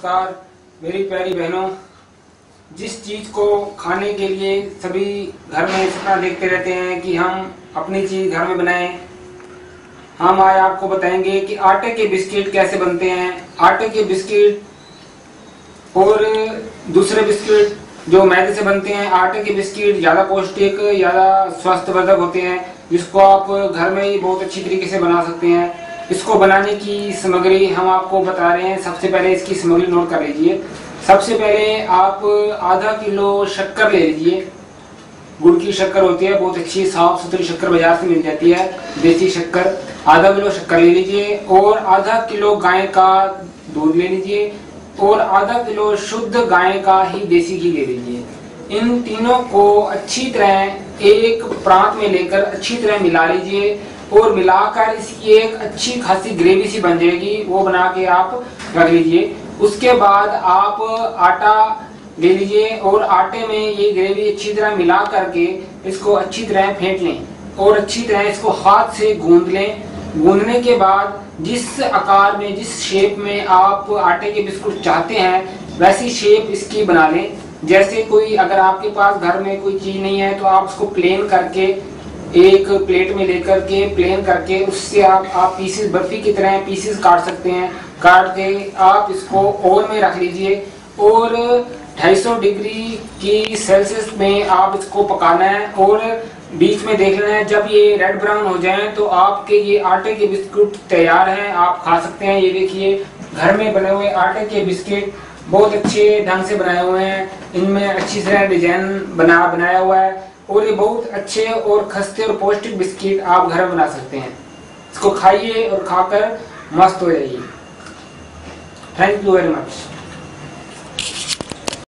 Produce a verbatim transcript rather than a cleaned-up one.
नमस्कार मेरी प्यारी बहनों। जिस चीज़ को खाने के लिए सभी घर में सपना देखते रहते हैं कि हम अपनी चीज़ घर में बनाएं, हम आज आपको बताएंगे कि आटे के बिस्किट कैसे बनते हैं। आटे के बिस्किट और दूसरे बिस्किट जो मैदे से बनते हैं, आटे के बिस्किट ज़्यादा पौष्टिक, ज़्यादा स्वास्थ्यवर्धक होते हैं, जिसको आप घर में ही बहुत अच्छी तरीके से बना सकते हैं। इसको बनाने की सामग्री हम आपको बता रहे हैं। सबसे पहले इसकी सामग्री नोट कर लीजिए। सबसे पहले आप आधा किलो शक्कर ले लीजिए। गुड़ की शक्कर होती है, बहुत अच्छी साफ सुथरी शक्कर बाजार से मिल जाती है, देसी शक्कर। आधा किलो शक्कर ले लीजिए और आधा किलो गाय का दूध ले लीजिए और आधा किलो शुद्ध गाय का ही देसी घी ले लीजिए। इन तीनों को अच्छी तरह एक प्रांत में लेकर अच्छी तरह मिला लीजिए और मिलाकर इसकी एक अच्छी खासी ग्रेवी सी बन जाएगी, वो बना के आप रख लीजिए। उसके बाद आप आटा ले लीजिए और आटे में ये ग्रेवी अच्छी तरह मिला करके इसको अच्छी तरह फेंट लें और अच्छी तरह इसको हाथ से गूंद लें। गूंदने के बाद जिस आकार में, जिस शेप में आप आटे के बिस्कुट चाहते हैं वैसी शेप इसकी बना लें। जैसे कोई अगर आपके पास घर में कोई चीज़ नहीं है तो आप उसको प्लेन करके एक प्लेट में लेकर के प्लेन करके उससे आप आप पीसेस बर्फी की तरह पीसेस काट सकते हैं। काट के आप इसको ओवन में रख लीजिए और दो सौ पचास डिग्री की सेल्सियस में आप इसको पकाना है और बीच में देख लेना है। जब ये रेड ब्राउन हो जाए तो आपके ये आटे के बिस्कुट तैयार हैं, आप खा सकते हैं। ये देखिए घर में बने हुए आटे के बिस्किट बहुत अच्छे ढंग से बनाए हुए हैं, इनमें अच्छी तरह डिजाइन बना बनाया हुआ है और ये बहुत अच्छे और खस्ते और पौष्टिक बिस्किट आप घर में बना सकते हैं। इसको खाइए और खाकर मस्त हो जाइए। Thank you very much.